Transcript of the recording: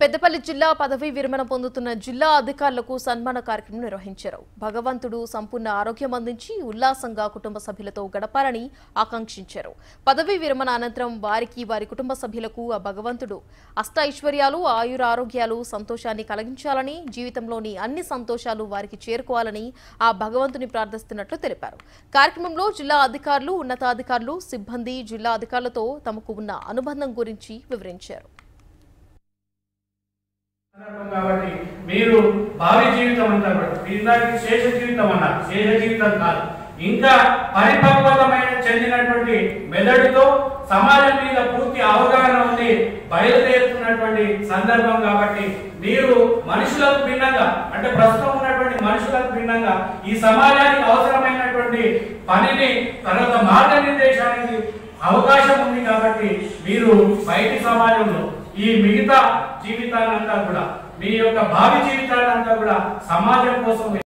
పెద్దపల్లి జిల్లా పదవీ విరమణ పొందుతున్న జిల్లా అధికారులకు సన్మాన కార్యక్రమం నిర్వహించారు. భగవంతుడు సంపూర్ణ ఆరోగ్యం అందించి ఉల్లాసంగా కుటుంబ సభ్యులతో గడపాలని ఆకాంక్షించారు. పదవీ విరమణ అనంతరం వారికి వారి కుటుంబ సభ్యులకు ఆ భగవంతుడు అష్టైశ్వర్యాలు, ఆయుర ఆరోగ్యాలు, సంతోషాన్ని కలిగించాలని, జీవితంలోని అన్ని సంతోషాలు వారికి చేరుకోవాలని ఆ భగవంతుని ప్రార్థిస్తున్నట్లు తెలిపారు. కార్యక్రమంలో జిల్లా అధికారులు, ఉన్నతాధికారులు, సిబ్బంది జిల్లా అధికారులతో తమకు ఉన్న అనుబంధం గురించి వివరించారు. కాబట్టి మీరు భావి జీవితం అంటారు, ఇందాక శేష జీవితం అన్నారు, శేష జీవితం కాదు, ఇంకా పరిపక్వతమైన చెందినటువంటి మెదడుతో సమాజం మీద పూర్తి అవగాహన ఉంది బయలుదేరుతున్నటువంటి సందర్భం. కాబట్టి మీరు మనుషులకు భిన్నంగా, అంటే ప్రస్తుతం ఉన్నటువంటి మనుషులకు భిన్నంగా ఈ సమాజానికి అవసరమైనటువంటి పనిని తర్వాత మార్గనిర్దేశానికి అవకాశం ఉంది. కాబట్టి మీరు బయటి సమాజంలో ఈ మిగతా జీవితాన్నంతా కూడా, మీ యొక్క భావి జీవితాన్నంతా కూడా సమాజం కోసం